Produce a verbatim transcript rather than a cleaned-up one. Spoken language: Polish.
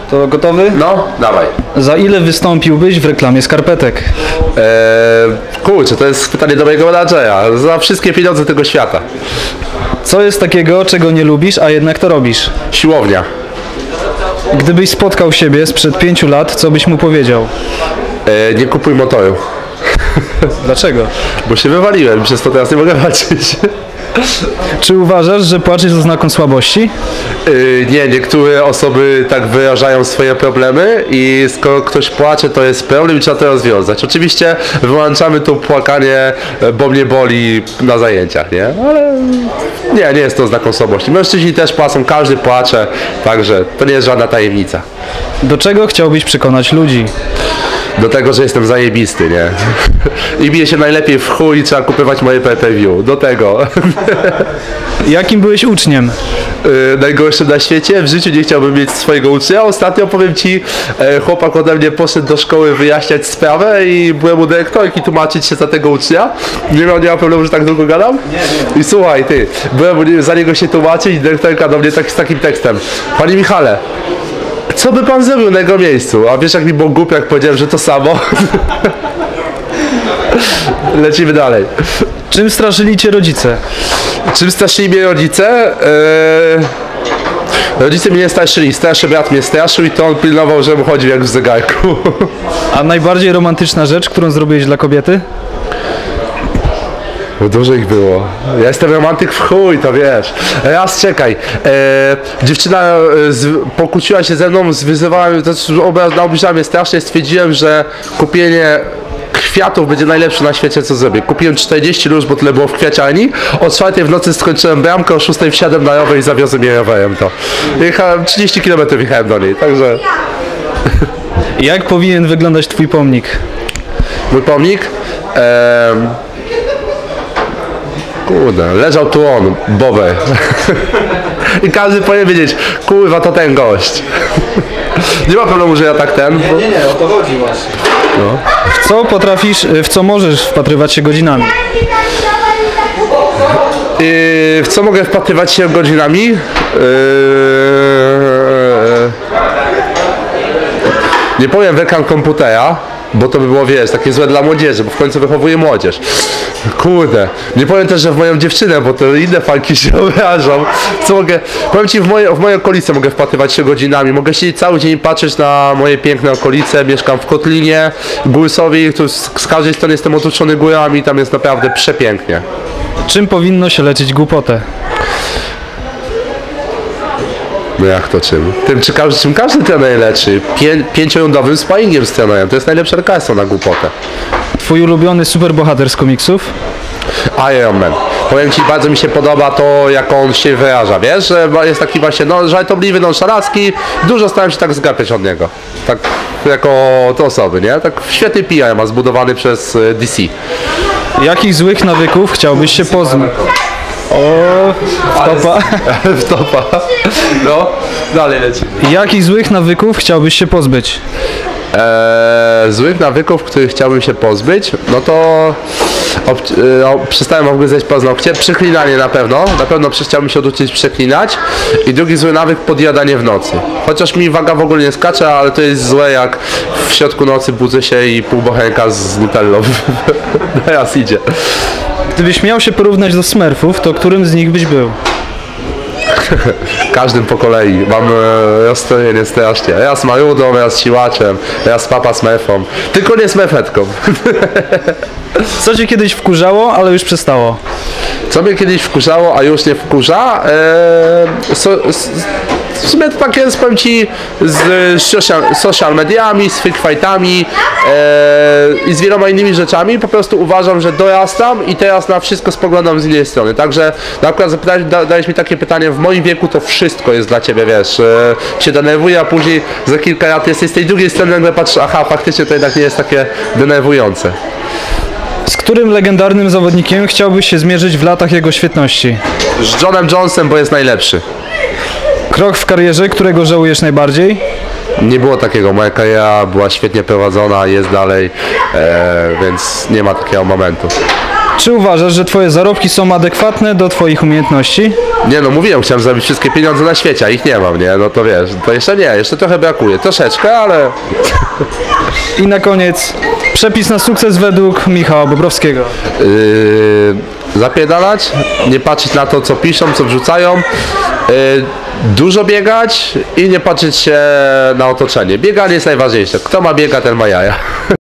To gotowy? No, dawaj. Za ile wystąpiłbyś w reklamie skarpetek? Eee, kurczę, to jest pytanie do mojego menadżera. Za wszystkie pieniądze tego świata. Co jest takiego, czego nie lubisz, a jednak to robisz? Siłownia. Gdybyś spotkał siebie sprzed pięciu lat, co byś mu powiedział? Eee, nie kupuj motoru. Dlaczego? Bo się wywaliłem, przez to teraz nie mogę walczyć. Czy uważasz, że płacz jest oznaką słabości? Yy, nie, niektóre osoby tak wyrażają swoje problemy i skoro ktoś płacze, to jest problem i trzeba to rozwiązać. Oczywiście wyłączamy to płakanie, bo mnie boli na zajęciach, nie? Ale nie, nie jest to oznaką słabości. Mężczyźni też płacą, każdy płacze, także to nie jest żadna tajemnica. Do czego chciałbyś przekonać ludzi? Do tego, że jestem zajebisty, nie? I bije się najlepiej w chuj i trzeba kupować moje pay per view. Do tego. Jakim byłeś uczniem? Yy, najgorszym na świecie. W życiu nie chciałbym mieć swojego ucznia. Ostatnio powiem ci, e, chłopak ode mnie poszedł do szkoły wyjaśniać sprawę i byłem u dyrektorki tłumaczyć się za tego ucznia. Nie miał, nie ma problemu, że tak długo gadam? Nie, nie. I słuchaj, ty, byłem za niego się tłumaczyć i dyrektorka do mnie tak, z takim tekstem. Panie Michale, co by pan zrobił na jego miejscu? A wiesz, jak mi było głupio, jak powiedziałem, że to samo? Lecimy dalej. Czym straszyli cię rodzice? Czym straszyli mnie rodzice? Eee... Rodzice mnie nie straszyli. Starszy brat mnie straszył i to on pilnował, żebym chodził jak w zegarku. A najbardziej romantyczna rzecz, którą zrobiłeś dla kobiety? Dużo ich było. Ja jestem romantyk w chuj, to wiesz. Raz czekaj. E, dziewczyna e, z, pokłóciła się ze mną, zwyzywała mnie, obraziła mnie strasznie, stwierdziłem, że kupienie kwiatów będzie najlepsze na świecie, co zrobię. Kupiłem czterdzieści róż, bo tyle było w kwiaciarni. O czwartej w nocy skończyłem bramkę, o szóstej wsiadłem na rower i zawiozłem je rowerem to. Jechałem trzydzieści kilometrów jechałem do niej, także... Jak powinien wyglądać twój pomnik? Mój pomnik? E, Kurde, leżał tu on, Bober. I każdy powinien wiedzieć, kurwa, to ten gość. Nie ma problemu, że ja tak ten. Nie, nie, nie, o to chodzi właśnie. No. W co potrafisz, w co możesz wpatrywać się godzinami? Yy, w co mogę wpatrywać się godzinami? Yy, nie powiem w ekran komputera, bo to by było, wiesz, takie złe dla młodzieży, bo w końcu wychowuję młodzież. Kurde, nie powiem też, że w moją dziewczynę, bo to inne fanki się obrażą. Co mogę, powiem ci, w moje, w moje okolice mogę wpatrywać się godzinami. Mogę siedzieć cały dzień i patrzeć na moje piękne okolice. Mieszkam w Kotlinie, Górsowi, tu z, z każdej strony jestem otoczony górami, tam jest naprawdę przepięknie. Czym powinno się leczyć głupotę? No jak to czym? Tym, czy każdy, czym każdy trener leczy? Pię, pięciorundowym sparingiem z trenerem. To jest najlepsze lekarstwo na głupotę. Twój ulubiony superbohater z komiksów? Iron Man. Powiem ci, bardzo mi się podoba to, jak on się wyraża, wiesz? Że jest taki właśnie no, żartobliwy, nonszalacki. Dużo starałem się tak zgapiać od niego. Tak jako te osoby, nie? Tak świetny P R ma zbudowany przez D C. Jakich złych nawyków chciałbyś się pozbyć? O, wtopa. Wtopa. No, dalej lecimy. Jakich złych nawyków chciałbyś się pozbyć? Eee, złych nawyków, których chciałbym się pozbyć, no to ob, e, przestałem w ogóle zjeść paznokcie. Przeklinanie na pewno, na pewno chciałbym się oduczyć przeklinać. I drugi zły nawyk, podjadanie w nocy. Chociaż mi waga w ogóle nie skacze, ale to jest złe, jak w środku nocy budzę się i pół bochenka z nutellą teraz idzie. Gdybyś miał się porównać do Smurfów, to którym z nich byś był? Każdym po kolei. Mam e, rozstrojenie strasznie. Ja z Marudą, ja z Siłaczem, ja z Papa Smurfą. Tylko nie z Smurfetką. Co cię kiedyś wkurzało, ale już przestało? Co mnie kiedyś wkurzało, a już nie wkurza? E, so, s, w sumie to tak jest, powiem ci, z social, social mediami, z fake fightami e, i z wieloma innymi rzeczami. Po prostu uważam, że dorastam i teraz na wszystko spoglądam z innej strony. Także na przykład zapytałeś, da, dałeś mi takie pytanie, w moim wieku to wszystko jest dla ciebie, wiesz, e, się denerwuje, a później za kilka lat jesteś z tej drugiej strony, nagle patrzysz, aha, faktycznie to jednak nie jest takie denerwujące. Z którym legendarnym zawodnikiem chciałbyś się zmierzyć w latach jego świetności? Z Johnem Jonesem, bo jest najlepszy. Krok w karierze, którego żałujesz najbardziej? Nie było takiego, moja kariera była świetnie prowadzona, jest dalej, e, więc nie ma takiego momentu. Czy uważasz, że twoje zarobki są adekwatne do twoich umiejętności? Nie no, mówiłem, chciałem zarobić wszystkie pieniądze na świecie, a ich nie mam, nie? No to wiesz, to jeszcze nie, jeszcze trochę brakuje, troszeczkę, ale... I na koniec, przepis na sukces według Michała Bobrowskiego. Yy, zapierdalać, nie patrzeć na to, co piszą, co wrzucają, yy, dużo biegać i nie patrzeć się na otoczenie. Bieganie jest najważniejsze. Kto ma biega, ten ma jaja.